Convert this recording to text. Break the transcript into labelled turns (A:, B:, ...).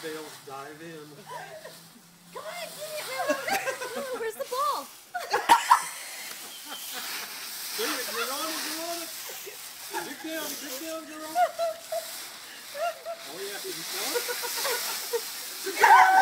A: tails dive in.
B: Come on, get it. Where's the ball?
A: You're on it, you're on it. Dig down, you're on it. Oh yeah, can you smell it?